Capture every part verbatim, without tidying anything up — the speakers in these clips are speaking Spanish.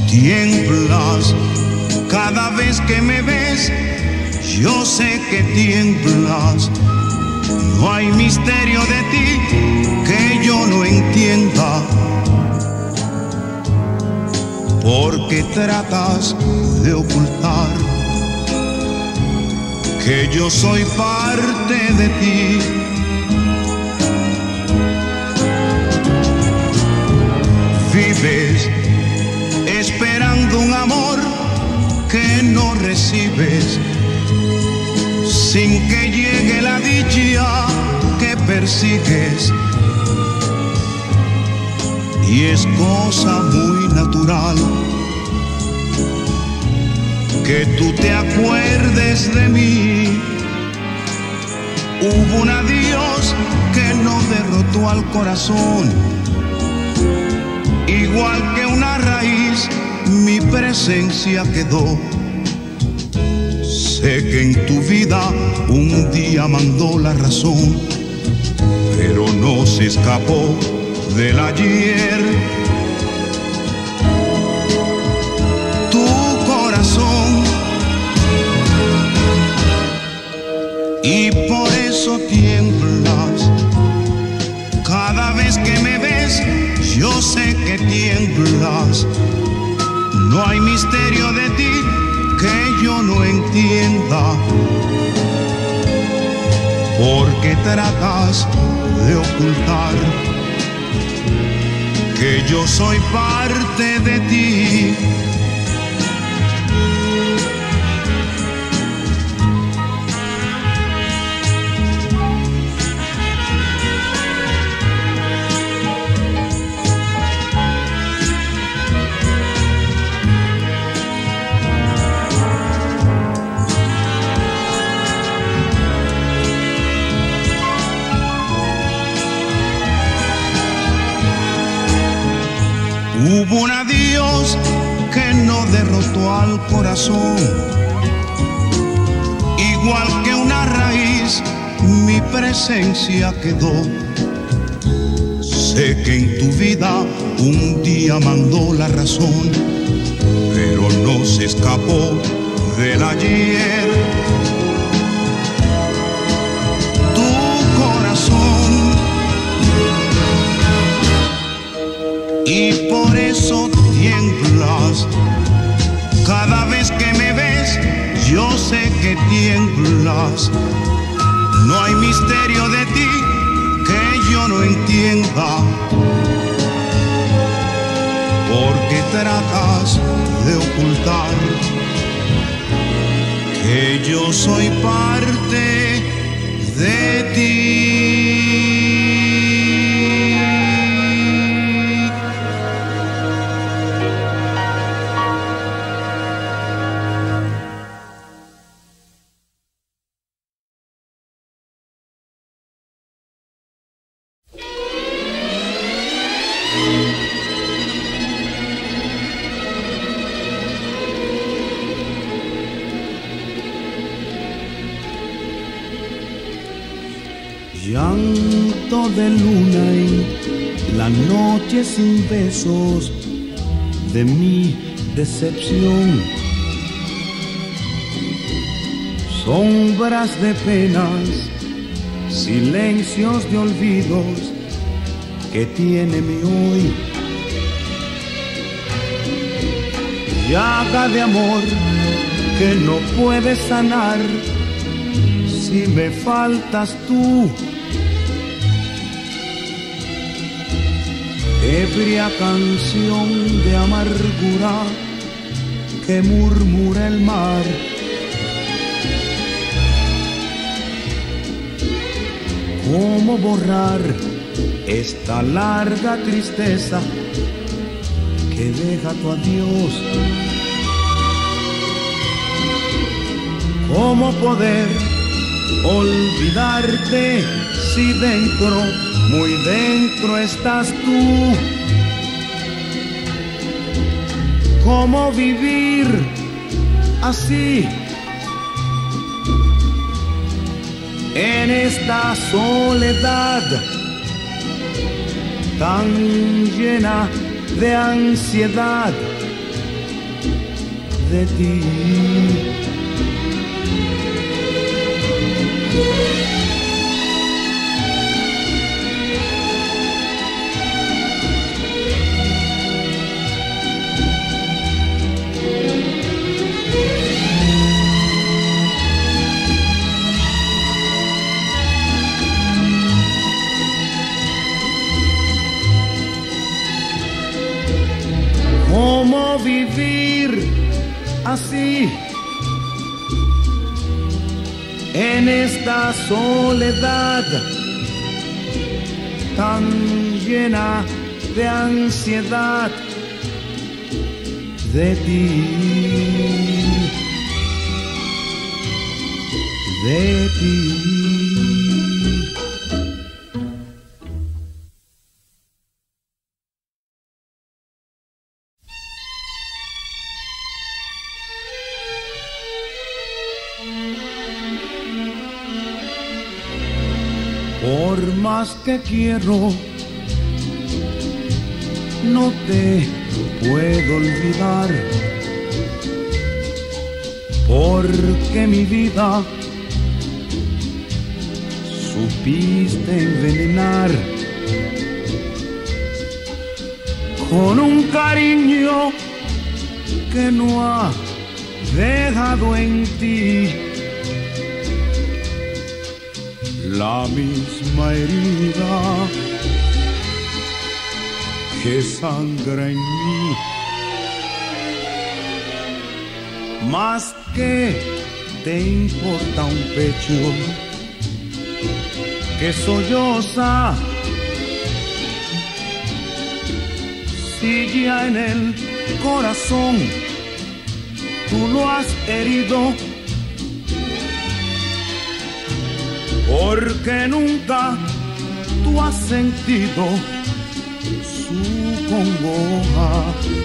Tiemblas cada vez que me ves, yo sé que tiemblas. No hay misterio de ti que yo no entienda, porque tratas de ocultar que yo soy parte de ti. Vives esperando un amor que no recibes, sin que llegue la dicha que persigues. Y es cosa muy natural que tú te acuerdes de mí. Hubo un adiós que no derrotó al corazón, igual que una raíz mi presencia quedó. Sé que en tu vida un día mandó la razón, pero no se escapó del ayer. Tu corazón, y por eso tiemblas cada vez que me ves. Yo sé que tiemblas. No hay misterio de ti que yo no entienda, porque tratas de ocultar que yo soy parte de ti. Hubo un adiós que no derrotó al corazón, igual que una raíz mi presencia quedó. Sé que en tu vida un día mandó la razón, pero no se escapó del ayer. Tu corazón, y por eso tiemblas cada vez que me ves. Yo sé que tiemblas. No hay misterio de ti que yo no entienda, porque tratas de ocultar que yo soy parte de ti. Llanto de luna en la noche sin besos de mi decepción. Sombras de penas, silencios de olvidos que tiene mi hoy. Llaga de amor que no puede sanar si me faltas tú. Ebria canción de amargura que murmura el mar. ¿Cómo borrar esta larga tristeza que deja tu adiós? ¿Cómo poder olvidarte si dentro, muy dentro estás tú? ¿Cómo vivir así en esta soledad tan llena de ansiedad de ti. ¿Cómo vivir así en esta soledad tan llena de ansiedad de ti, de ti? Por más que quiero, no te puedo olvidar, porque mi vida supiste envenenar con un cariño que no ha dejado en ti la misma herida que sangra en mí. Más que te importa un pecho que solloza, si ya en el corazón tú lo has herido, porque nunca tú has sentido su congoja.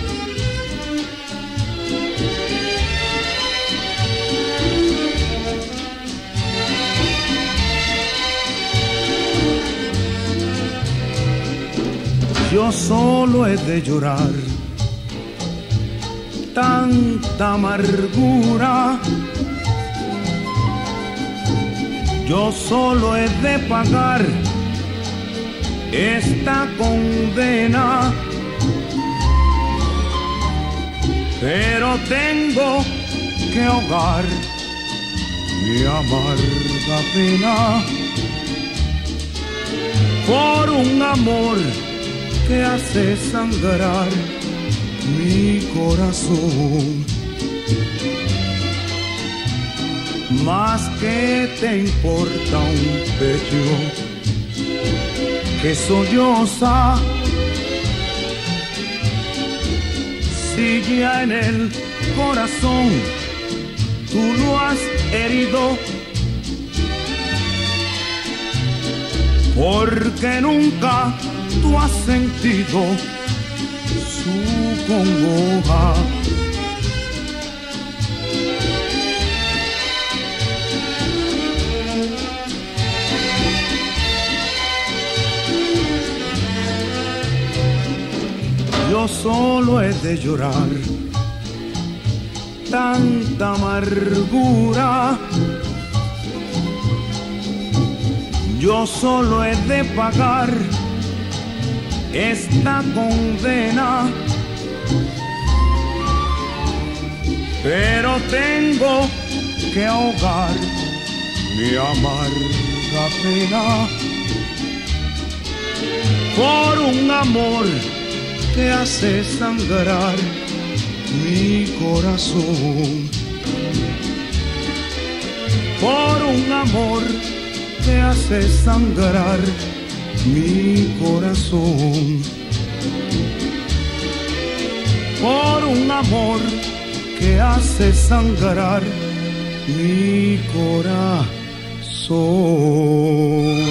Yo solo he de llorar tanta amargura, yo solo he de pagar esta condena, pero tengo que ahogar mi amarga pena por un amor que hace sangrar mi corazón. Más que te importa un pecho que solloza, si ya en el corazón tú lo has herido, porque nunca tú has sentido su congoja. Yo solo he de llorar tanta amargura, yo solo he de pagar esta condena, pero tengo que ahogar mi amarga pena por un amor que hace sangrar mi corazón, por un amor que hace sangrar mi corazón, por un amor que hace sangrar mi corazón.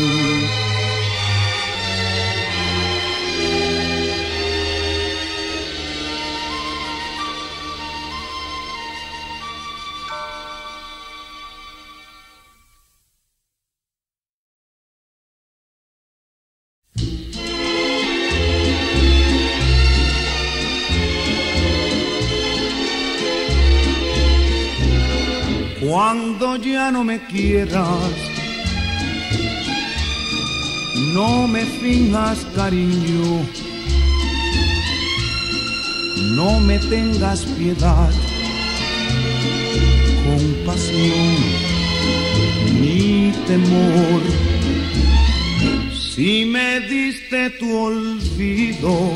Cuando ya no me quieras, no me finjas cariño, no me tengas piedad, compasión ni temor. Si me diste tu olvido,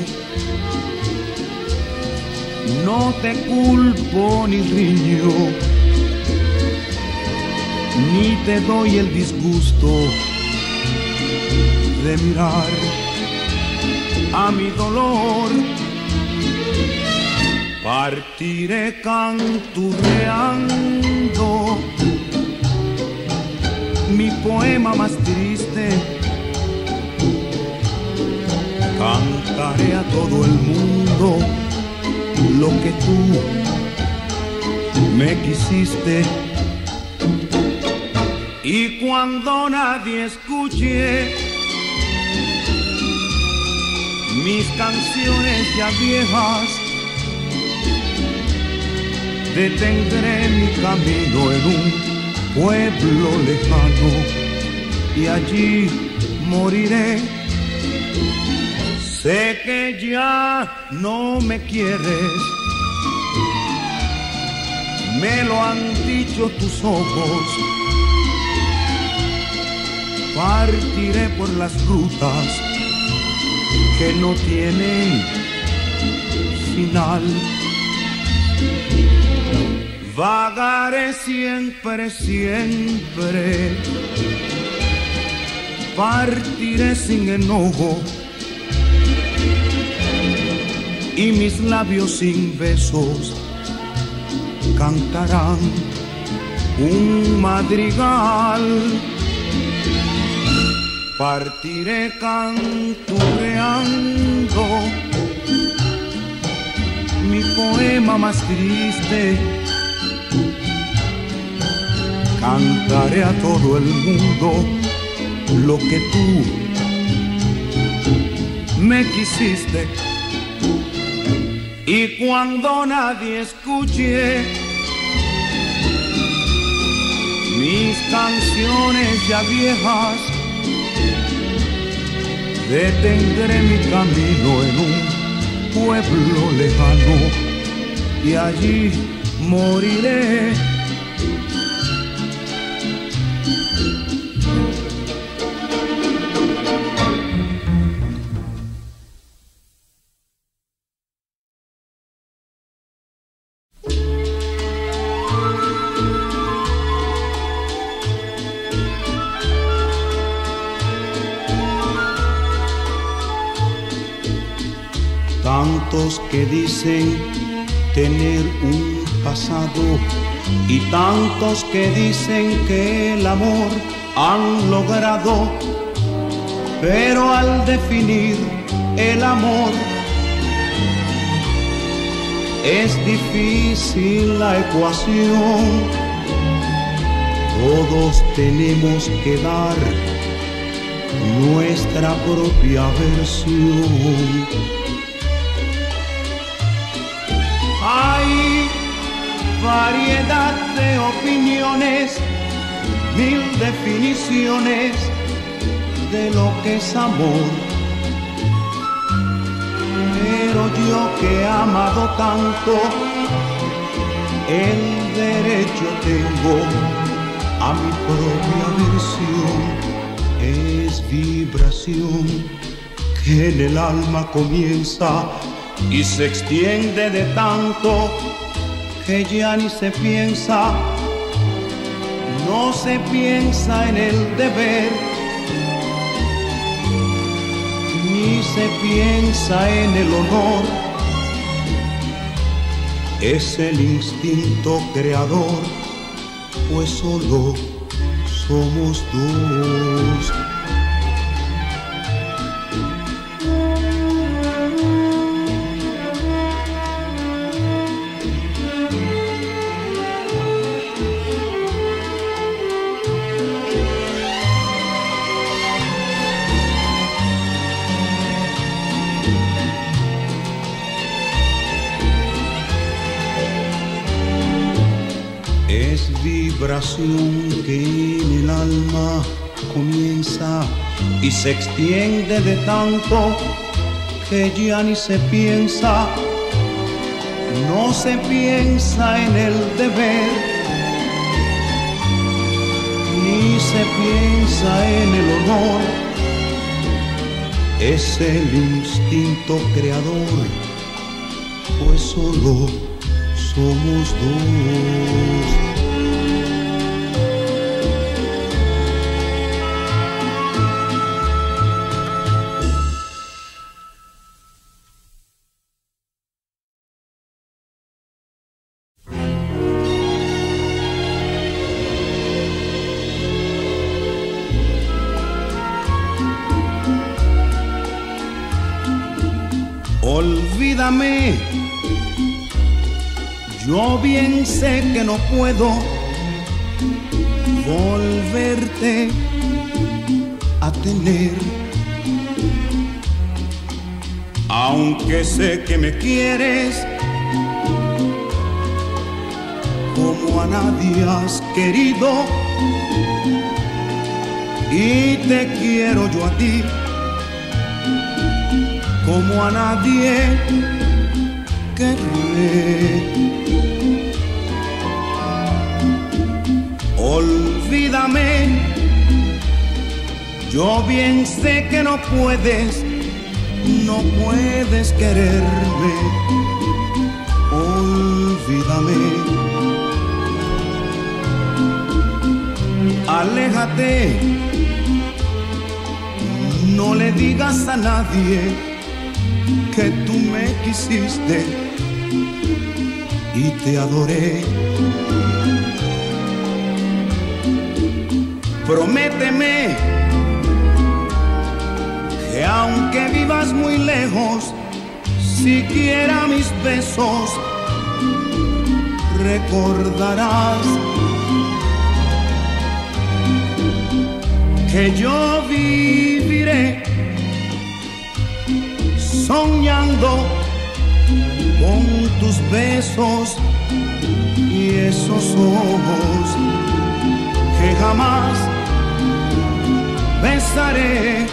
no te culpo ni riño, ni te doy el disgusto de mirar a mi dolor. Partiré canturreando mi poema más triste, cantaré a todo el mundo lo que tú me quisiste. Y cuando nadie escuche mis canciones ya viejas, detendré mi camino en un pueblo lejano y allí moriré. Sé que ya no me quieres, me lo han dicho tus ojos. Partiré por las rutas que no tienen final. Vagaré siempre, siempre. Partiré sin enojo y mis labios sin besos cantarán un madrigal. Partiré canturreando mi poema más triste, cantaré a todo el mundo lo que tú me quisiste. Y cuando nadie escuche mis canciones ya viejas, detendré mi camino en un pueblo lejano y allí moriré. Tantos que dicen tener un pasado y tantos que dicen que el amor han logrado, pero al definir el amor es difícil la ecuación. Todos tenemos que dar nuestra propia versión. Hay variedad de opiniones, mil definiciones de lo que es amor. Pero yo que he amado tanto, el derecho tengo a mi propia versión. Es vibración que en el alma comienza y se extiende de tanto que ya ni se piensa, no se piensa en el deber, ni se piensa en el honor. Es el instinto creador, pues solo somos dos. vibración que en el alma comienza y se extiende de tanto que ya ni se piensa, no se piensa en el deber, ni se piensa en el honor, es el instinto creador, pues solo somos dos. Olvídame, yo bien sé que no puedo volverte a tener, aunque sé que me quieres como a nadie has querido, y te quiero yo a ti como a nadie querré. Olvídame, yo bien sé que no puedes, no puedes quererme. Olvídame, aléjate, no le digas a nadie que tú me quisiste y te adoré. Prométeme que aunque vivas muy lejos, siquiera mis besos recordarás, que yo viviré soñando con tus besos y esos ojos que jamás besaré.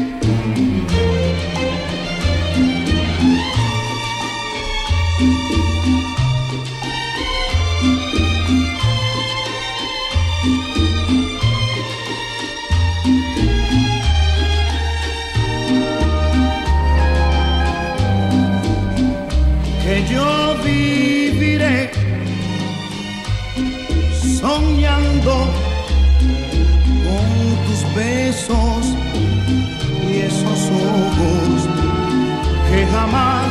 Yo viviré soñando con tus besos y esos ojos que jamás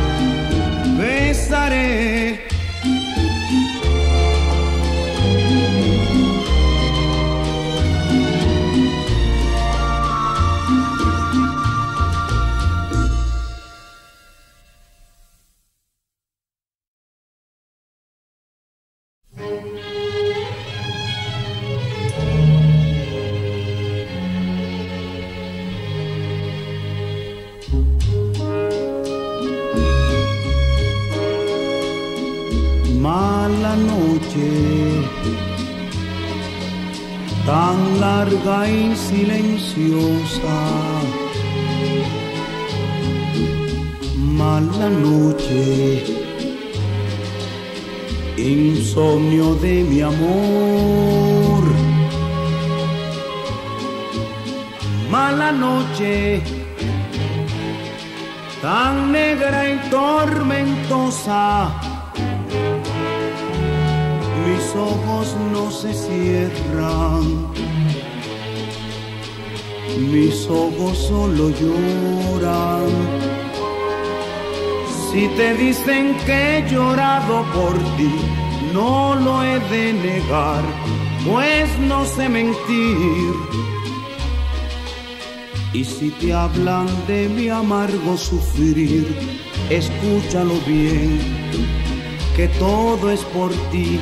besaré. Mala noche, tan larga y silenciosa. Mala noche, insomnio de mi amor. Mala noche, tan negra y tormentosa. Mis ojos no se cierran, mis ojos solo lloran. Si te dicen que he llorado por ti, no lo he de negar, pues no sé mentir. Y si te hablan de mi amargo sufrir, escúchalo bien, que todo es por ti.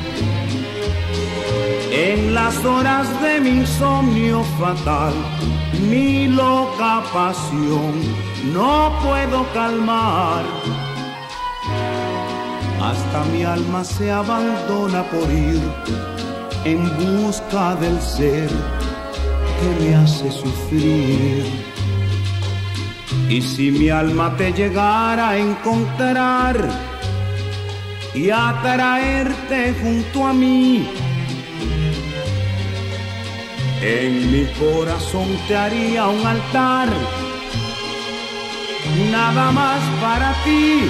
En las horas de mi insomnio fatal, mi loca pasión no puedo calmar. Hasta mi alma se abandona por ir en busca del ser que me hace sufrir. Y si mi alma te llegara a encontrar y a traerte junto a mí, en mi corazón te haría un altar, nada más para ti.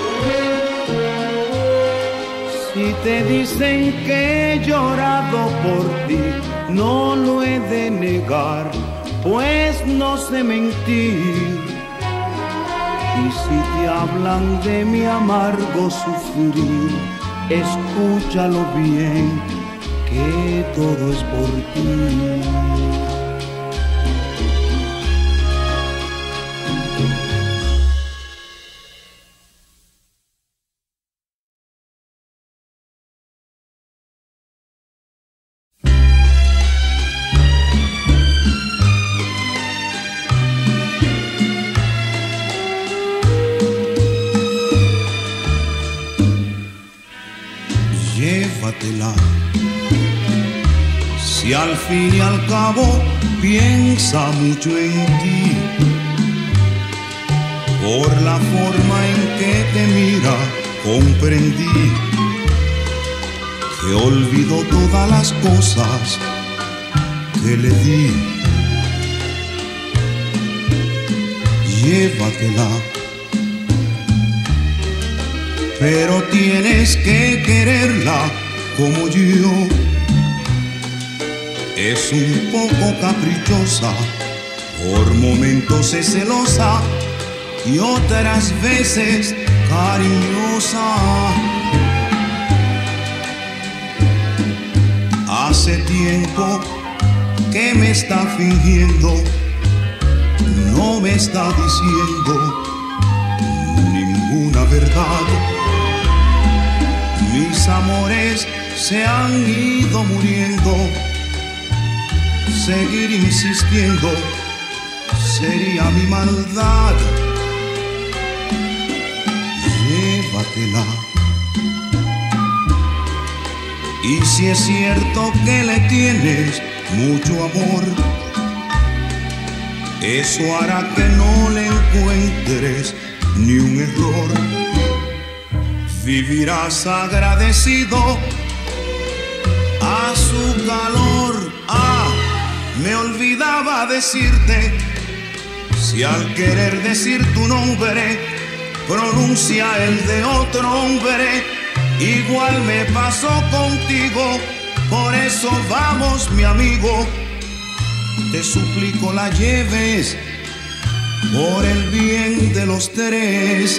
Si te dicen que he llorado por ti, no lo he de negar, pues no sé mentir. Y si te hablan de mi amargo sufrir, escúchalo bien, que todo es por ti. Llévatela, si al fin y al cabo piensa mucho en ti, por la forma en que te mira comprendí que olvidó todas las cosas que le di. Llévatela, pero tienes que quererla como yo. Es un poco caprichosa, por momentos es celosa y otras veces cariñosa. Hace tiempo que me está fingiendo, no me está diciendo ninguna verdad. Mis amores se han ido muriendo, seguir insistiendo sería mi maldad. Llévatela, y si es cierto que le tienes mucho amor, eso hará que no le encuentres ni un error. Vivirás agradecido a su calor. Ah, me olvidaba decirte, si al querer decir tu nombre pronuncia el de otro hombre, igual me pasó contigo. Por eso vamos, mi amigo, te suplico la lleves por el bien de los tres.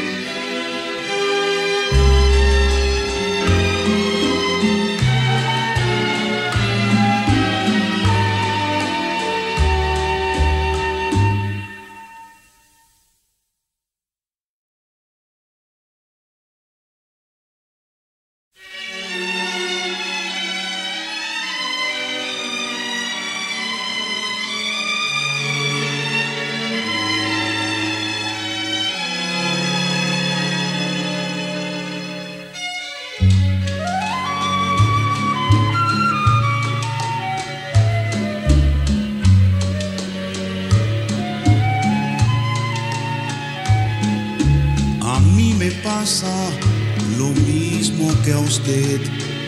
A mí me pasa lo mismo que a usted.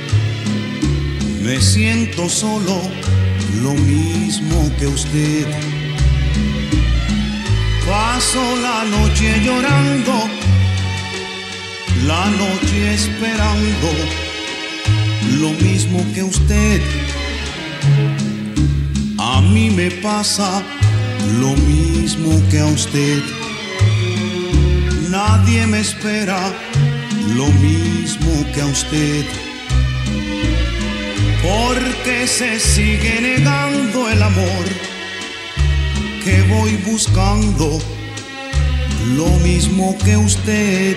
Me siento solo, lo mismo que usted. Paso la noche llorando, la noche esperando, lo mismo que usted. A mí me pasa lo mismo que a usted. Nadie me espera, lo mismo que a usted, porque se sigue negando el amor que voy buscando, lo mismo que usted.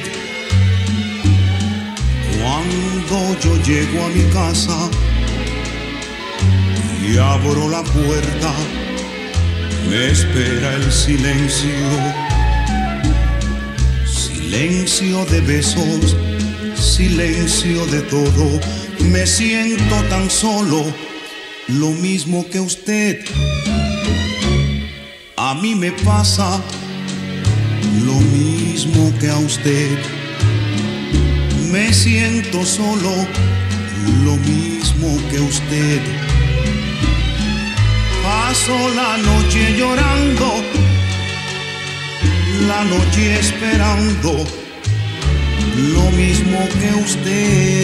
Cuando yo llego a mi casa y abro la puerta, me espera el silencio. Silencio de besos, silencio de todo, Me siento tan solo, lo mismo que usted. A mí me pasa lo mismo que a usted. Me siento solo, lo mismo que usted. Paso la noche llorando, la noche esperando, lo mismo que usted.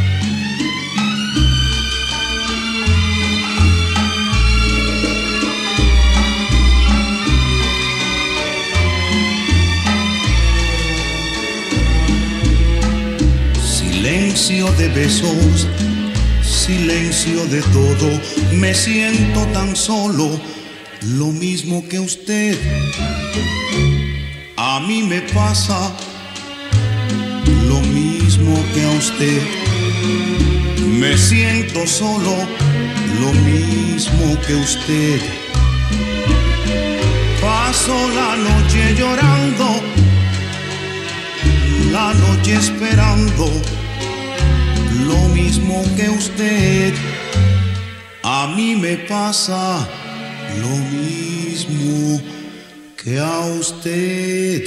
Silencio de besos, silencio de todo. Me siento tan solo, lo mismo que usted. A mí me pasa lo mismo que a usted. Me siento solo, lo mismo que usted. Paso la noche llorando, la noche esperando, lo mismo que usted. A mí me pasa lo mismo que a usted.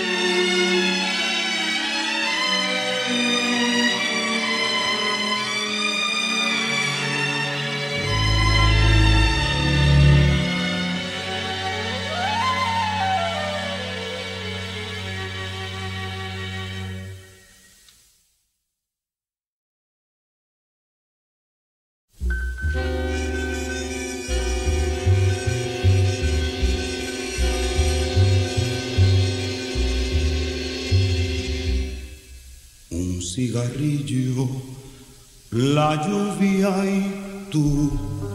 Cigarrillo, la lluvia y tú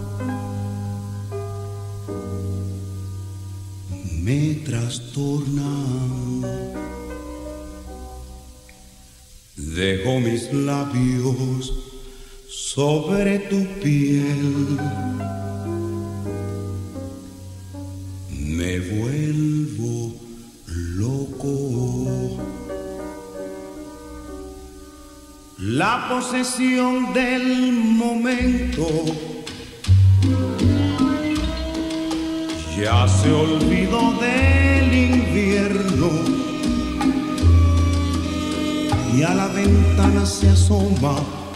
me trastornan. Dejo mis labios sobre tu piel, me vuelvo loco. La posesión del momento ya se olvidó del invierno y a la ventana se asoma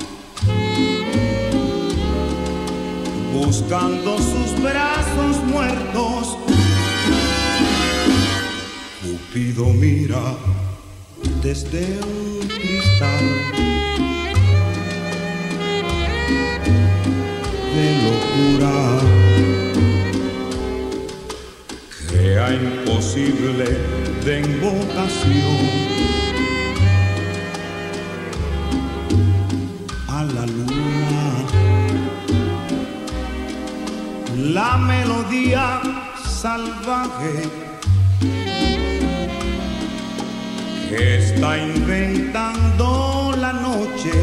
buscando sus brazos muertos. Cupido mira desde un cristal de locura, crea imposible de invocación a la luna. La melodía salvaje que está inventando la noche,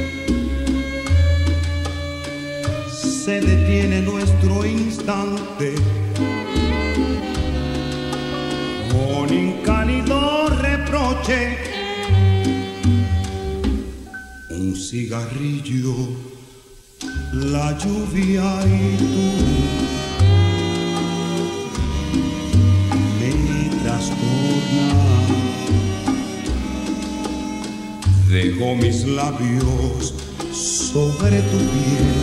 se detiene nuestro instante con incálido reproche. Un cigarrillo, la lluvia y tú me trastornan. Dejo mis labios sobre tu piel,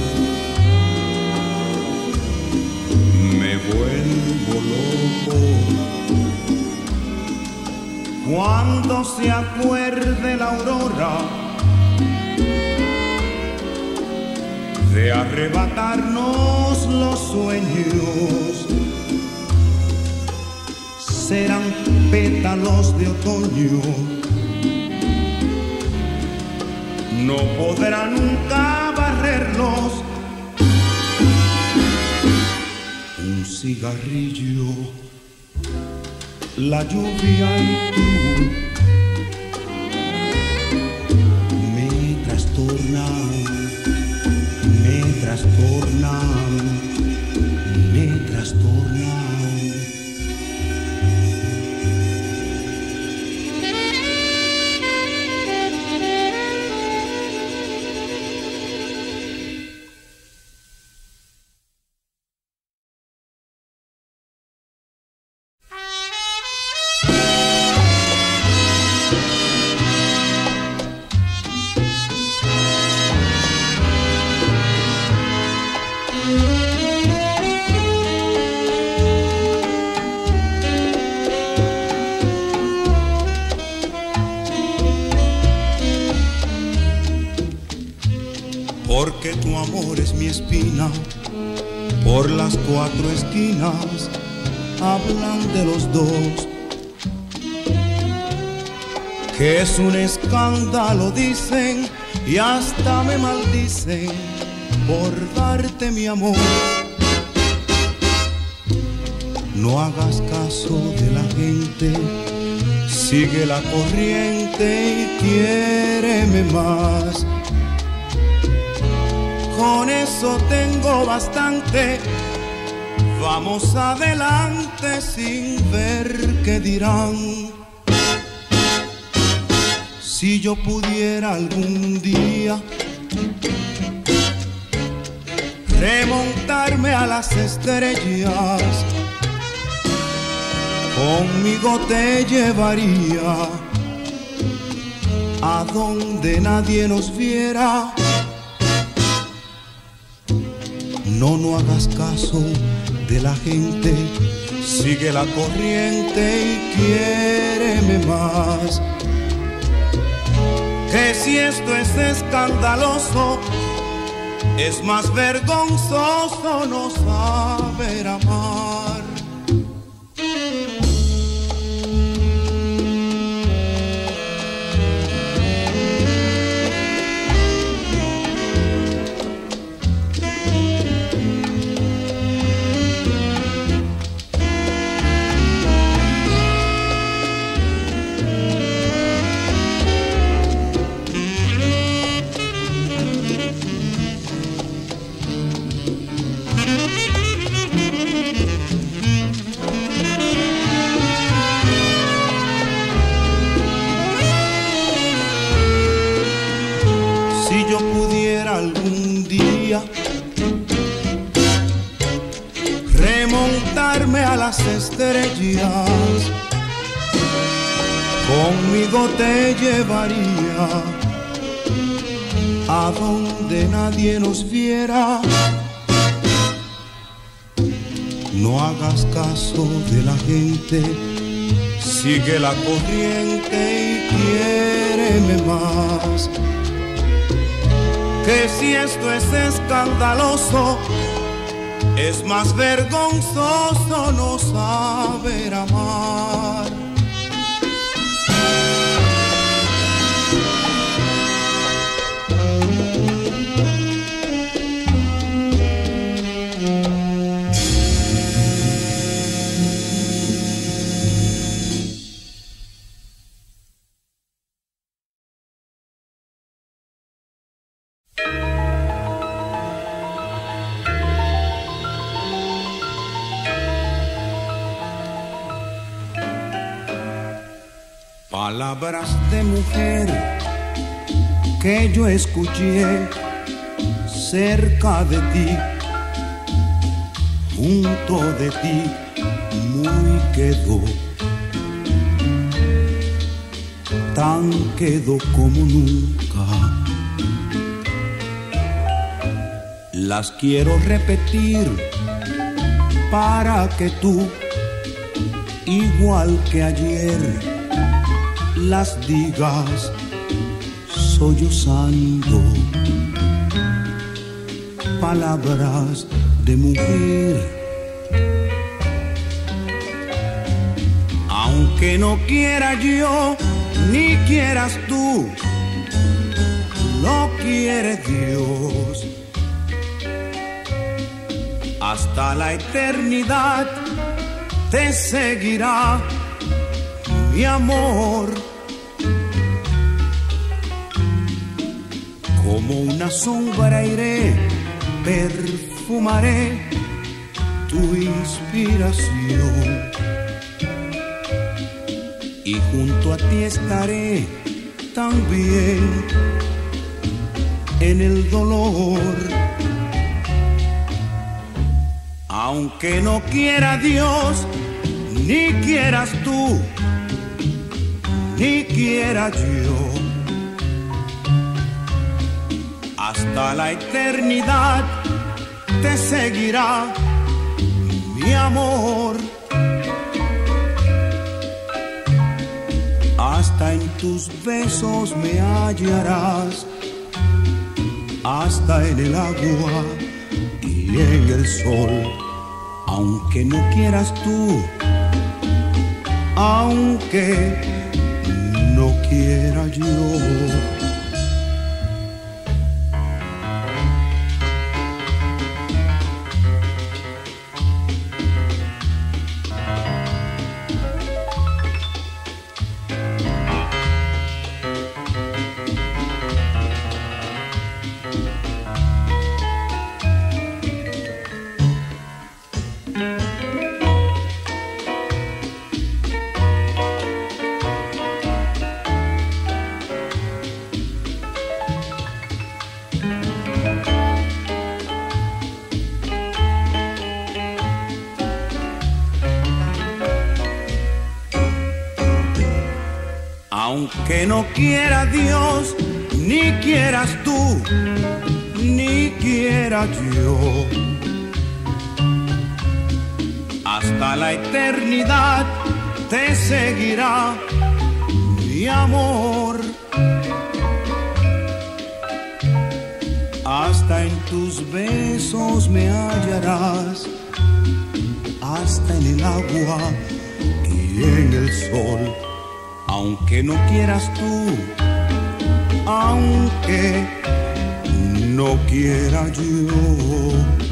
me vuelvo loco. Cuando se acuerde la aurora de arrebatarnos los sueños, serán pétalos de otoño, no podrá nunca barrerlos. Un cigarrillo, la lluvia y tú me trastornan, me trastornan, me trastornan. tu amor es mi espina. Por las cuatro esquinas hablan de los dos, que es un escándalo, dicen, y hasta me maldicen por darte mi amor. No hagas caso de la gente, sigue la corriente y quiéreme más. Con eso tengo bastante, vamos adelante sin ver qué dirán. Si yo pudiera algún día remontarme a las estrellas, conmigo te llevaría a donde nadie nos viera. No, no hagas caso de la gente, sigue la corriente y quiéreme más. Que si esto es escandaloso, es más vergonzoso no saber amar. Remontarme a las estrellas, conmigo te llevaría a donde nadie nos viera. No hagas caso de la gente, sigue la corriente y quiéreme más. Que si esto es escandaloso, es más vergonzoso no saber amar. Palabras de mujer que yo escuché cerca de ti, junto de ti, muy quedó, tan quedó como nunca. Las quiero repetir para que tú, igual que ayer, las digas sollozando. Palabras de mujer. Aunque no quiera yo, ni quieras tú, lo quiere Dios. Hasta la eternidad te seguirá mi amor, como una sombra iré, perfumaré tu inspiración, y junto a ti estaré también en el dolor. Aunque no quiera Dios, ni quieras tú, ni quiera yo, hasta la eternidad te seguirá mi amor. Hasta en tus besos me hallarás, hasta en el agua y en el sol. Aunque no quieras tú, aunque no quiera yo. Aunque no quiera Dios, ni quieras tú, ni quiera yo, hasta la eternidad te seguirá mi amor. Hasta en tus besos me hallarás, hasta en el agua y en el sol. Aunque no quieras tú, aunque no quiera yo.